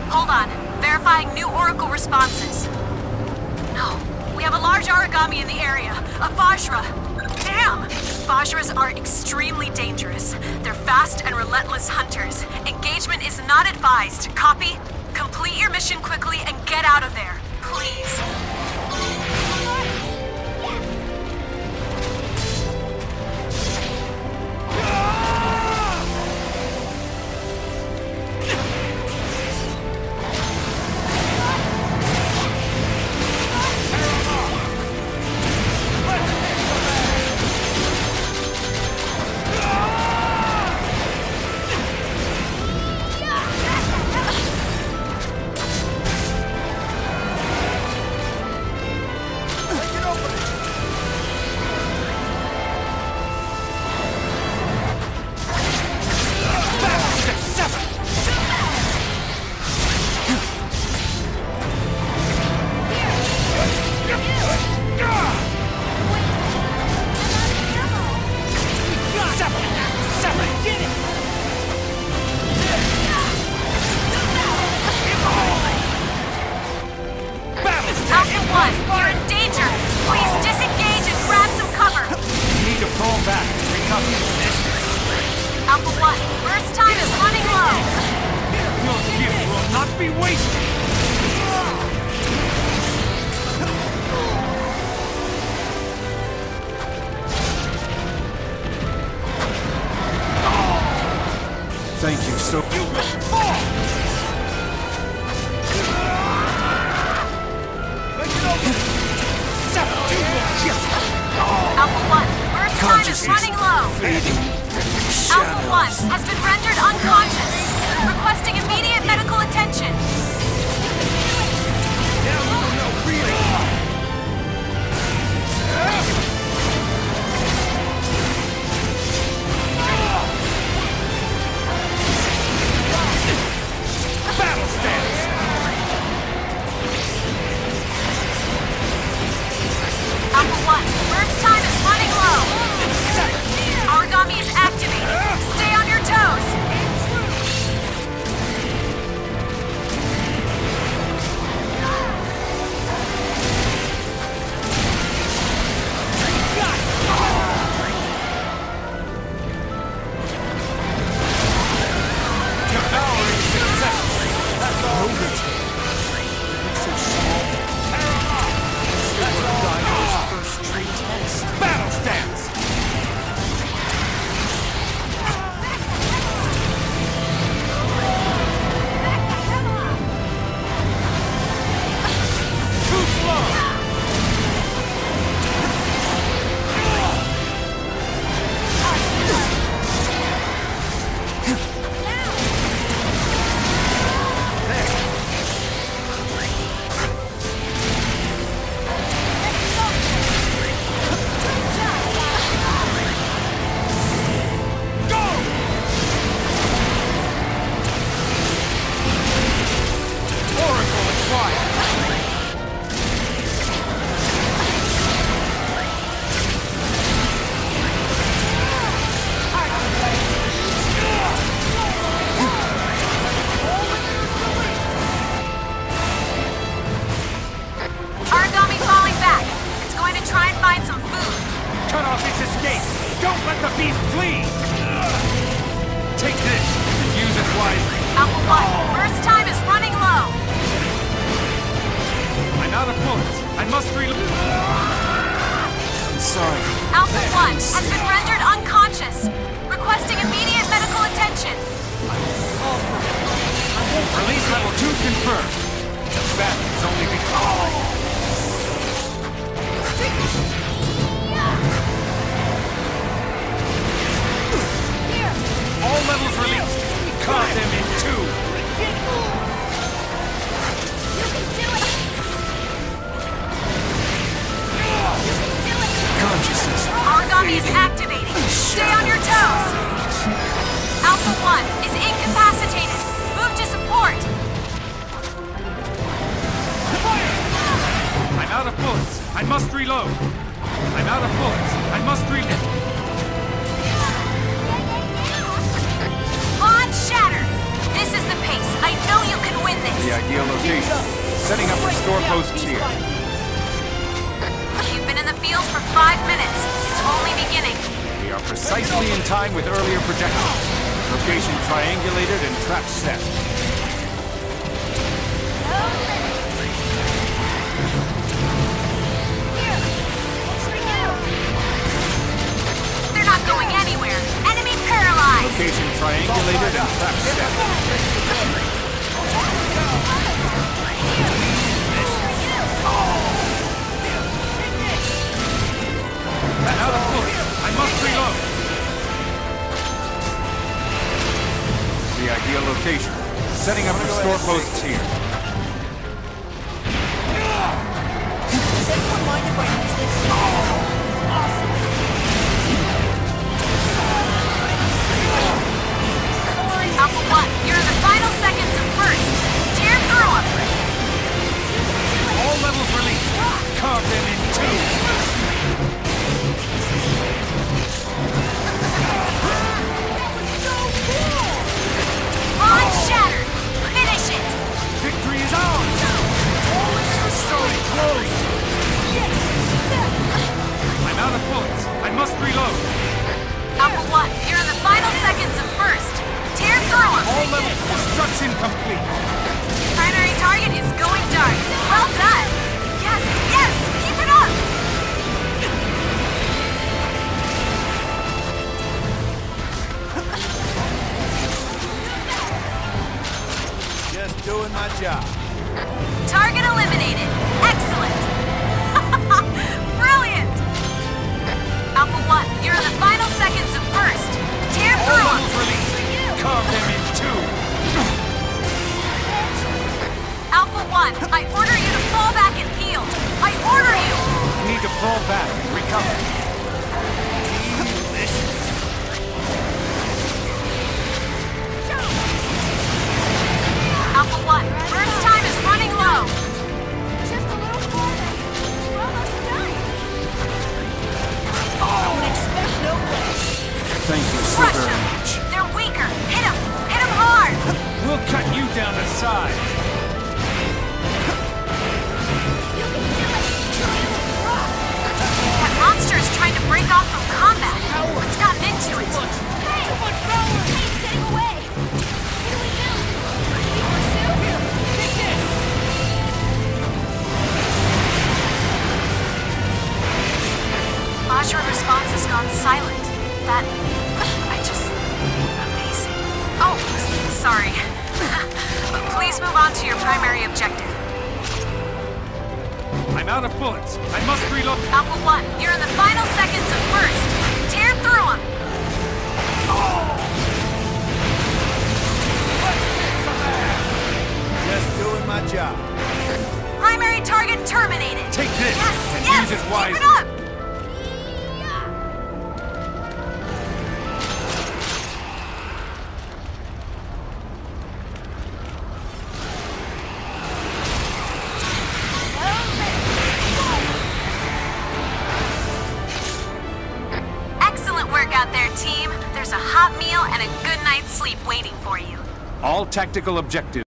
Hold on. Verifying new Oracle responses. No. We have a large origami in the area. A Vajra. Damn! Vajras are extremely dangerous. They're fast and relentless hunters. Engagement is not advised. Copy? Complete your mission quickly and get out of there. Please. Thank you so much. You will fall! Make it over! Alpha 1, burst time is running low. Alpha 1 has been rendered unconscious. Requesting immediate medical attention. Alpha 1, burst time is running low. Origami is activated. Stay on your toes. Devouring successfully. That's all. Looks so small. That's all. First tree test. Battle stance. Too slow. Cut off its escape! Don't let the beast flee! Take this and use it wisely. Alpha 1, burst time is running low. I'm out of bullets. I must reload. I'm sorry. Alpha 1 has been rendered unconscious. Requesting immediate medical attention. Release level 2 confirmed. The battle's only begun. All levels released. Cut them in two. You can do it. Consciousness. Origami is activating. Stay on your toes. Alpha 1 is incapacitated. Move to support. I'm out of bullets. I must reload. I'm out of bullets. I must reload. Launch shatter. This is the pace. I know you can win this. The ideal location. Setting up restore posts here. You've been in the field for 5 minutes. It's only beginning. We are precisely in time with earlier projections. Location triangulated and traps set. They're not going anywhere. Enemy paralyzed. Location triangulated and traps set. Out of bullets. I must reload. The ideal location. Setting up restore posts here. Does anyone mind if I use this? Awesome. Alpha 1, you're in the final seconds of first. Tear through them. All levels released. Carve them in two. Line shattered. Finish it. Victory is ours. So close. I'm out of bullets. I must reload. Alpha 1, you're in the final seconds of first. Tear through them. All levels destruction complete. Primary target is going dark. Well done. Yes, yes, keep it up. Just doing my job. Target eliminated. Excellent. Brilliant. Alpha 1, you're in the final seconds of first. Tear All through them. levels released. Carve them in two. Alpha 1, I order you to fall back and heal. I order you. Need to fall back and recover. Alpha 1, burst time is running low. Just a little farther. We're almost done. I would expect no less. Thank you so Crush very them. much. They're weaker. Hit them. Hit them hard. We'll cut you down to size. You can do it. Rock. That monster is trying to break off from combat. What's gotten into it? Hey, too much power. Hey, it's getting away. What do we do? We pursue? Here, take this. Fajra response has gone silent. That... amazing. Oh, sorry. Please move on to your primary objective. I'm out of bullets. I must reload. Alpha 1, you're in the final seconds of first. Tear through them. Just doing my job. Primary target terminated. Take this Yes, and yes, use it keep wisely. it up. Excellent work out there, team. There's a hot meal and a good night's sleep waiting for you. All tactical objectives.